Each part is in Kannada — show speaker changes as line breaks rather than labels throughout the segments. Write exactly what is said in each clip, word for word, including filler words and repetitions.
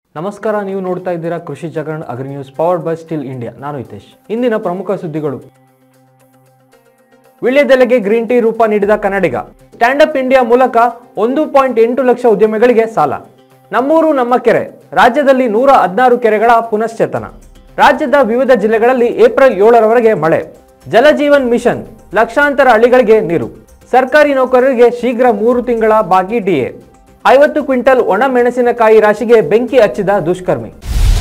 ನಮಸ್ಕಾರ, ನೀವು ನೋಡ್ತಾ ಇದ್ದೀರಾ Krishi Jagran agri news powered by Stihl India. ನಾನು ಹಿತೇಶ್. ಇಂದಿನ ಪ್ರಮುಖ ಸುದ್ದಿಗಳು. ವೀಳ್ಯದೆಲೆಗೆ ಗ್ರೀನ್ ಟೀ ರೂಪ ನೀಡಿದ ಕನ್ನಡಿಗ. ಸ್ಟ್ಯಾಂಡ್ ಅಪ್ ಇಂಡಿಯಾ ಮೂಲಕ ಒಂದು ಪಾಯಿಂಟ್ ಎಂಟು ಲಕ್ಷ ಉದ್ಯಮಿಗಳಿಗೆ ಸಾಲ. ನಮ್ಮೂರು ನಮ್ಮ ಕೆರೆ. ರಾಜ್ಯದಲ್ಲಿ ನೂರ ಹದಿನಾರು ಕೆರೆಗಳ ಪುನಶ್ಚೇತನ. ರಾಜ್ಯದ ವಿವಿಧ ಜಿಲ್ಲೆಗಳಲ್ಲಿ ಏಪ್ರಿಲ್ ಏಳರವರೆಗೆ ಮಳೆ. ಜಲಜೀವನ್ ಮಿಷನ್, ಲಕ್ಷಾಂತರ ಹಳ್ಳಿಗಳಿಗೆ ನೀರು. ಸರ್ಕಾರಿ ನೌಕರರಿಗೆ ಶೀಘ್ರ ಮೂರು ತಿಂಗಳ ಬಾಕಿ ಡಿಎ. ಐವತ್ತು ಕ್ವಿಂಟಲ್ ಒಣ ಮೆಣಸಿನಕಾಯಿ ರಾಶಿಗೆ ಬೆಂಕಿ ಹಚ್ಚಿದ ದುಷ್ಕರ್ಮಿ.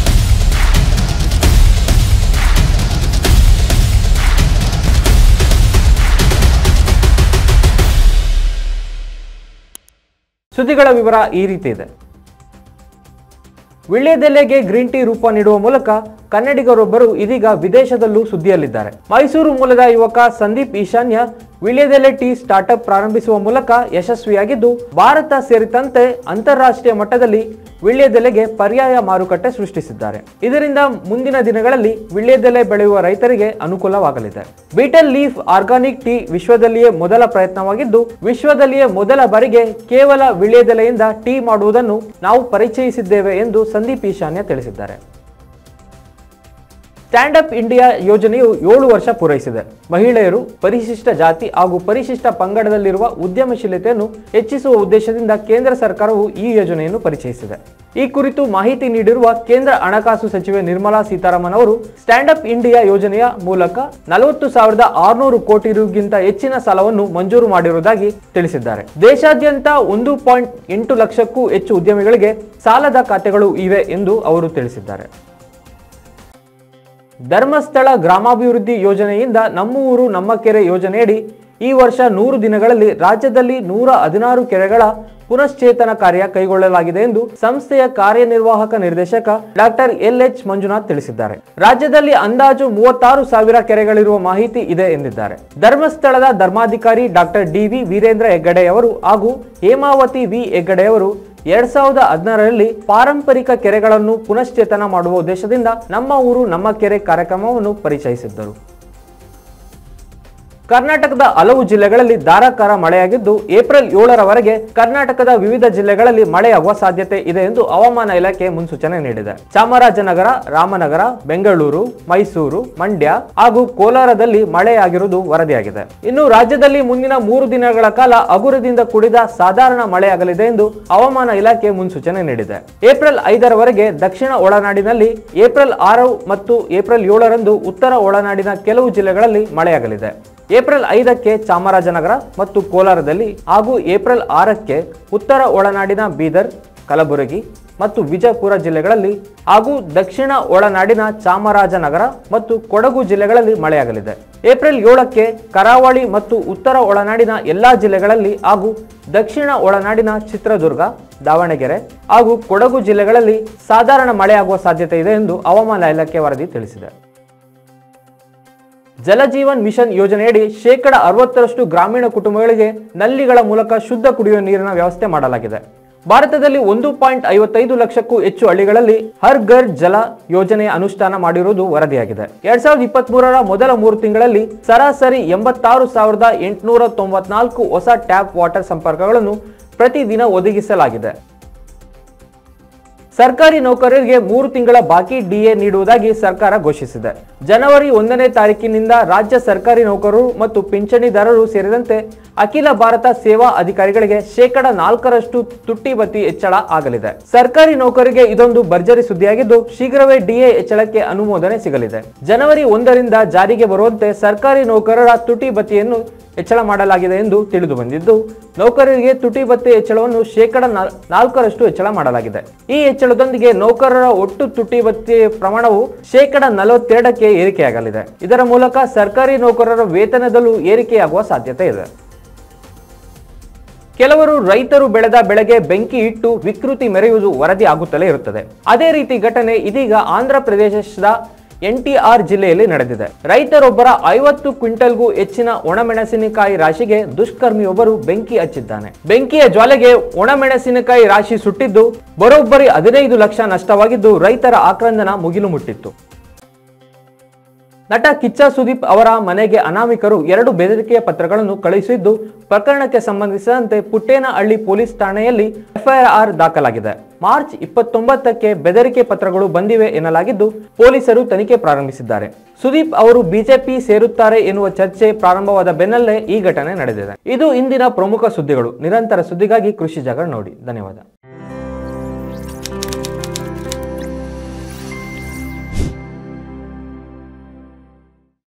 ಸುದ್ದಿಗಳ ವಿವರ ಈ ರೀತಿ ಇದೆ. ವೀಳ್ಯದೆಲೆಗೆ ಗ್ರೀನ್ ಟೀ ರೂಪ ನೀಡುವ ಮೂಲಕ ಕನ್ನಡಿಗರೊಬ್ಬರು ಇದೀಗ ವಿದೇಶದಲ್ಲೂ ಸುದ್ದಿಯಲ್ಲಿದ್ದಾರೆ. ಮೈಸೂರು ಮೂಲದ ಯುವಕ ಸಂದೀಪ್ ಈಶಾನ್ಯ ವೀಳ್ಯದೆಲೆ ಟೀ ಸ್ಟಾರ್ಟ್ಅಪ್ ಪ್ರಾರಂಭಿಸುವ ಮೂಲಕ ಯಶಸ್ವಿಯಾಗಿದ್ದು, ಭಾರತ ಸೇರಿದಂತೆ ಅಂತಾರಾಷ್ಟ್ರೀಯ ಮಟ್ಟದಲ್ಲಿ ವೀಳ್ಯದೆಲೆಗೆ ಪರ್ಯಾಯ ಮಾರುಕಟ್ಟೆ ಸೃಷ್ಟಿಸಿದ್ದಾರೆ. ಇದರಿಂದ ಮುಂದಿನ ದಿನಗಳಲ್ಲಿ ವೀಳ್ಯದೆಲೆ ಬೆಳೆಯುವ ರೈತರಿಗೆ ಅನುಕೂಲವಾಗಲಿದೆ. ಬೀಟಲ್ ಲೀಫ್ ಆರ್ಗಾನಿಕ್ ಟೀ ವಿಶ್ವದಲ್ಲಿಯೇ ಮೊದಲ ಪ್ರಯತ್ನವಾಗಿದ್ದು, ವಿಶ್ವದಲ್ಲಿಯೇ ಮೊದಲ ಬಾರಿಗೆ ಕೇವಲ ವೀಳ್ಯದೆಲೆಯಿಂದ ಟೀ ಮಾಡುವುದನ್ನು ನಾವು ಪರಿಚಯಿಸಿದ್ದೇವೆ ಎಂದು ಸಂದೀಪ್ ಈಶಾನ್ಯ ತಿಳಿಸಿದ್ದಾರೆ. ಸ್ಟ್ಯಾಂಡ್ ಅಪ್ ಇಂಡಿಯಾ ಯೋಜನೆಯು ಏಳು ವರ್ಷ ಪೂರೈಸಿದೆ. ಮಹಿಳೆಯರು, ಪರಿಶಿಷ್ಟ ಜಾತಿ ಹಾಗೂ ಪರಿಶಿಷ್ಟ ಪಂಗಡದಲ್ಲಿರುವ ಉದ್ಯಮಶೀಲತೆಯನ್ನು ಹೆಚ್ಚಿಸುವ ಉದ್ದೇಶದಿಂದ ಕೇಂದ್ರ ಸರ್ಕಾರವು ಈ ಯೋಜನೆಯನ್ನು ಪರಿಚಯಿಸಿದೆ. ಈ ಕುರಿತು ಮಾಹಿತಿ ನೀಡಿರುವ ಕೇಂದ್ರ ಹಣಕಾಸು ಸಚಿವೆ ನಿರ್ಮಲಾ ಸೀತಾರಾಮನ್ ಅವರು, ಸ್ಟ್ಯಾಂಡ್ ಅಪ್ ಇಂಡಿಯಾ ಯೋಜನೆಯ ಮೂಲಕ ನಲವತ್ತು ಸಾವಿರದ ಆರುನೂರು ಕೋಟಿ ರುಗಿಂತ ಹೆಚ್ಚಿನ ಸಾಲವನ್ನು ಮಂಜೂರು ಮಾಡಿರುವುದಾಗಿ ತಿಳಿಸಿದ್ದಾರೆ. ದೇಶಾದ್ಯಂತ ಒಂದು ಪಾಯಿಂಟ್ ಎಂಟು ಲಕ್ಷಕ್ಕೂ ಹೆಚ್ಚು ಉದ್ಯಮಿಗಳಿಗೆ ಸಾಲದ ಖಾತೆಗಳು ಇವೆ ಎಂದು ಅವರು ತಿಳಿಸಿದ್ದಾರೆ. ಧರ್ಮಸ್ಥಳ ಗ್ರಾಮಾಭಿವೃದ್ಧಿ ಯೋಜನೆಯಿಂದ ನಮ್ಮ ಊರು ನಮ್ಮ ಕೆರೆ ಯೋಜನೆಯಡಿ ಈ ವರ್ಷ ನೂರು ದಿನಗಳಲ್ಲಿ ರಾಜ್ಯದಲ್ಲಿ ನೂರ ಹದಿನಾರು ಕೆರೆಗಳ ಪುನಶ್ಚೇತನ ಕಾರ್ಯ ಕೈಗೊಳ್ಳಲಾಗಿದೆ ಎಂದು ಸಂಸ್ಥೆಯ ಕಾರ್ಯನಿರ್ವಾಹಕ ನಿರ್ದೇಶಕ ಡಾಕ್ಟರ್ ಎಲ್ ಎಚ್ ಮಂಜುನಾಥ್ ತಿಳಿಸಿದ್ದಾರೆ. ರಾಜ್ಯದಲ್ಲಿ ಅಂದಾಜು ಮೂವತ್ತಾರು ಸಾವಿರ ಕೆರೆಗಳಿರುವ ಮಾಹಿತಿ ಇದೆ ಎಂದಿದ್ದಾರೆ. ಧರ್ಮಸ್ಥಳದ ಧರ್ಮಾಧಿಕಾರಿ ಡಾಕ್ಟರ್ ಡಿ ವಿ ವೀರೇಂದ್ರ ಹೆಗ್ಗಡೆಯವರು ಹಾಗೂ ಹೇಮಾವತಿ ವಿ ಹೆಗ್ಗಡೆಯವರು ಎರಡ್ ಸಾವಿರದ ಹದಿನಾರರಲ್ಲಿ ಪಾರಂಪರಿಕ ಕೆರೆಗಳನ್ನು ಪುನಶ್ಚೇತನ ಮಾಡುವ ಉದ್ದೇಶದಿಂದ ನಮ್ಮ ಊರು ನಮ್ಮ ಕೆರೆ ಕಾರ್ಯಕ್ರಮವನ್ನು ಪರಿಚಯಿಸಿದ್ದರು. ಕರ್ನಾಟಕದ ಹಲವು ಜಿಲ್ಲೆಗಳಲ್ಲಿ ಧಾರಾಕಾರ ಮಳೆಯಾಗಿದ್ದು, ಏಪ್ರಿಲ್ ಏಳರವರೆಗೆ ಕರ್ನಾಟಕದ ವಿವಿಧ ಜಿಲ್ಲೆಗಳಲ್ಲಿ ಮಳೆಯಾಗುವ ಸಾಧ್ಯತೆ ಇದೆ ಎಂದು ಹವಾಮಾನ ಇಲಾಖೆ ಮುನ್ಸೂಚನೆ ನೀಡಿದೆ. ಚಾಮರಾಜನಗರ, ರಾಮನಗರ, ಬೆಂಗಳೂರು, ಮೈಸೂರು, ಮಂಡ್ಯ ಹಾಗೂ ಕೋಲಾರದಲ್ಲಿ ಮಳೆಯಾಗಿರುವುದು ವರದಿಯಾಗಿದೆ. ಇನ್ನು ರಾಜ್ಯದಲ್ಲಿ ಮುಂದಿನ ಮೂರು ದಿನಗಳ ಕಾಲ ಹಗುರದಿಂದ ಕೂಡಿದ ಸಾಧಾರಣ ಮಳೆಯಾಗಲಿದೆ ಎಂದು ಹವಾಮಾನ ಇಲಾಖೆ ಮುನ್ಸೂಚನೆ ನೀಡಿದೆ. ಏಪ್ರಿಲ್ ಐದರವರೆಗೆ ದಕ್ಷಿಣ ಒಳನಾಡಿನಲ್ಲಿ, ಏಪ್ರಿಲ್ ಆರು ಮತ್ತು ಏಪ್ರಿಲ್ ಏಳರಂದು ಉತ್ತರ ಒಳನಾಡಿನ ಕೆಲವು ಜಿಲ್ಲೆಗಳಲ್ಲಿ ಮಳೆಯಾಗಲಿದೆ. ಏಪ್ರಿಲ್ ಐದಕ್ಕೆ ಚಾಮರಾಜನಗರ ಮತ್ತು ಕೋಲಾರದಲ್ಲಿ ಹಾಗೂ ಏಪ್ರಿಲ್ ಆರಕ್ಕೆ ಉತ್ತರ ಒಳನಾಡಿನ ಬೀದರ್, ಕಲಬುರಗಿ ಮತ್ತು ವಿಜಯಪುರ ಜಿಲ್ಲೆಗಳಲ್ಲಿ ಹಾಗೂ ದಕ್ಷಿಣ ಒಳನಾಡಿನ ಚಾಮರಾಜನಗರ ಮತ್ತು ಕೊಡಗು ಜಿಲ್ಲೆಗಳಲ್ಲಿ ಮಳೆಯಾಗಲಿದೆ. ಏಪ್ರಿಲ್ ಏಳಕ್ಕೆ ಕರಾವಳಿ ಮತ್ತು ಉತ್ತರ ಒಳನಾಡಿನ ಎಲ್ಲಾ ಜಿಲ್ಲೆಗಳಲ್ಲಿ ಹಾಗೂ ದಕ್ಷಿಣ ಒಳನಾಡಿನ ಚಿತ್ರದುರ್ಗ, ದಾವಣಗೆರೆ ಹಾಗೂ ಕೊಡಗು ಜಿಲ್ಲೆಗಳಲ್ಲಿ ಸಾಧಾರಣ ಮಳೆಯಾಗುವ ಸಾಧ್ಯತೆ ಇದೆ ಎಂದು ಹವಾಮಾನ ಇಲಾಖೆ ವರದಿ ತಿಳಿಸಿದೆ. ಜಲಜೀವನ್ ಮಿಷನ್ ಯೋಜನೆಯಡಿ ಶೇಕಡ ಅರವತ್ತರಷ್ಟು ಗ್ರಾಮೀಣ ಕುಟುಂಬಗಳಿಗೆ ನಲ್ಲಿಗಳ ಮೂಲಕ ಶುದ್ಧ ಕುಡಿಯುವ ನೀರಿನ ವ್ಯವಸ್ಥೆ ಮಾಡಲಾಗಿದೆ. ಭಾರತದಲ್ಲಿ ಒಂದು ಪಾಯಿಂಟ್ ಐವತ್ತೈದು ಲಕ್ಷಕ್ಕೂ ಹೆಚ್ಚು ಹಳ್ಳಿಗಳಲ್ಲಿ ಹರ್ ಘರ್ ಜಲ ಯೋಜನೆಯ ಅನುಷ್ಠಾನ ಮಾಡಿರುವುದು ವರದಿಯಾಗಿದೆ. ಎರಡ್ ಸಾವಿರದ ಇಪ್ಪತ್ತ್ ಮೂರರ ಮೊದಲ ಮೂರು ತಿಂಗಳಲ್ಲಿ ಸರಾಸರಿ ಎಂಬತ್ತಾರು ಸಾವಿರದ ಎಂಟುನೂರ ತೊಂಬತ್ನಾಲ್ಕು ಹೊಸ ಟ್ಯಾಪ್ ವಾಟರ್ ಸಂಪರ್ಕಗಳನ್ನು ಪ್ರತಿದಿನ ಒದಗಿಸಲಾಗಿದೆ. ಸರ್ಕಾರಿ ನೌಕರರಿಗೆ ಮೂರು ತಿಂಗಳ ಬಾಕಿ ಡಿಎ ನೀಡುವುದಾಗಿ ಸರ್ಕಾರ ಘೋಷಿಸಿದೆ. ಜನವರಿ ಒಂದನೇ ತಾರೀಕಿನಿಂದ ರಾಜ್ಯ ಸರ್ಕಾರಿ ನೌಕರರು ಮತ್ತು ಪಿಂಚಣಿದಾರರು ಸೇರಿದಂತೆ ಅಖಿಲ ಭಾರತ ಸೇವಾ ಅಧಿಕಾರಿಗಳಿಗೆ ಶೇಕಡ ನಾಲ್ಕರಷ್ಟು ತುಟ್ಟಿ ಭತ್ಯೆ ಹೆಚ್ಚಳ ಆಗಲಿದೆ. ಸರ್ಕಾರಿ ನೌಕರರಿಗೆ ಇದೊಂದು ಭರ್ಜರಿ ಸುದ್ದಿಯಾಗಿದ್ದು, ಶೀಘ್ರವೇ ಡಿಎ ಹೆಚ್ಚಳಕ್ಕೆ ಅನುಮೋದನೆ ಸಿಗಲಿದೆ. ಜನವರಿ ಒಂದರಿಂದ ಜಾರಿಗೆ ಬರುವಂತೆ ಸರ್ಕಾರಿ ನೌಕರರ ತುಟಿ ಭತ್ಯೆಯನ್ನು ಹೆಚ್ಚಳ ಮಾಡಲಾಗಿದೆ ಎಂದು ತಿಳಿದು ಬಂದಿದ್ದು, ನೌಕರರಿಗೆ ತುಟಿ ಭತ್ಯೆ ಹೆಚ್ಚಳವನ್ನು ಶೇಕಡ ನಾಲ್ಕರಷ್ಟು ಹೆಚ್ಚಳ ಮಾಡಲಾಗಿದೆ. ಈ ಹೆಚ್ಚಳದೊಂದಿಗೆ ನೌಕರರ ಒಟ್ಟು ತುಟಿ ಭತ್ಯೆ ಪ್ರಮಾಣವು ಶೇಕಡ ನಲವತ್ತೆರಡಕ್ಕೆ ಏರಿಕೆಯಾಗಲಿದೆ. ಇದರ ಮೂಲಕ ಸರ್ಕಾರಿ ನೌಕರರ ವೇತನದಲ್ಲೂ ಏರಿಕೆಯಾಗುವ ಸಾಧ್ಯತೆ ಇದೆ. ಕೆಲವರು ರೈತರು ಬೆಳೆದ ಬೆಳೆಗೆ ಬೆಂಕಿ ಇಟ್ಟು ವಿಕೃತಿ ಮೆರೆಯುವುದು ವರದಿ ಆಗುತ್ತಲೇ ಇರುತ್ತದೆ. ಅದೇ ರೀತಿ ಘಟನೆ ಇದೀಗ ಆಂಧ್ರ ಪ್ರದೇಶದ ಎನ್ ಟಿ ಆರ್ ಜಿಲ್ಲೆಯಲ್ಲಿ ನಡೆದಿದೆ. ರೈತರೊಬ್ಬರ ಐವತ್ತು ಕ್ವಿಂಟಲ್ಗೂ ಹೆಚ್ಚಿನ ಒಣಮೆಣಸಿನಕಾಯಿ ರಾಶಿಗೆ ದುಷ್ಕರ್ಮಿಯೊಬ್ಬರು ಬೆಂಕಿ ಹಚ್ಚಿದ್ದಾನೆ. ಬೆಂಕಿಯ ಜ್ವಾಲೆಗೆ ಒಣಮೆಣಸಿನಕಾಯಿ ರಾಶಿ ಸುಟ್ಟಿದ್ದು ಬರೋಬ್ಬರಿ ಹದಿನೈದು ಲಕ್ಷ ನಷ್ಟವಾಗಿದ್ದು, ರೈತರ ಆಕ್ರಂದನ ಮುಗಿಲು ಮುಟ್ಟಿತ್ತು. ನಟ ಕಿಚ್ಚ ಸುದೀಪ್ ಅವರ ಮನೆಗೆ ಅನಾಮಿಕರು ಎರಡು ಬೆದರಿಕೆಯ ಪತ್ರಗಳನ್ನು ಕಳುಹಿಸಿದ್ದು, ಪ್ರಕರಣಕ್ಕೆ ಸಂಬಂಧಿಸಿದಂತೆ ಪುಟ್ಟೇನಹಳ್ಳಿ ಪೊಲೀಸ್ ಠಾಣೆಯಲ್ಲಿ ಎಫ್ಐಆರ್ ದಾಖಲಾಗಿದೆ. ಮಾರ್ಚ್ ಇಪ್ಪತ್ತೊಂಬತ್ತಕ್ಕೆ ಬೆದರಿಕೆ ಪತ್ರಗಳು ಬಂದಿವೆ ಎನ್ನಲಾಗಿದ್ದು, ಪೊಲೀಸರು ತನಿಖೆ ಪ್ರಾರಂಭಿಸಿದ್ದಾರೆ. ಸುದೀಪ್ ಅವರು ಬಿಜೆಪಿ ಸೇರುತ್ತಾರೆ ಎನ್ನುವ ಚರ್ಚೆ ಪ್ರಾರಂಭವಾದ ಬೆನ್ನಲ್ಲೇ ಈ ಘಟನೆ ನಡೆದಿದೆ. ಇದು ಇಂದಿನ ಪ್ರಮುಖ ಸುದ್ದಿಗಳು. ನಿರಂತರ ಸುದ್ದಿಗಾಗಿ ಕೃಷಿ ಜಾಗರಣ ನೋಡಿ. ಧನ್ಯವಾದ.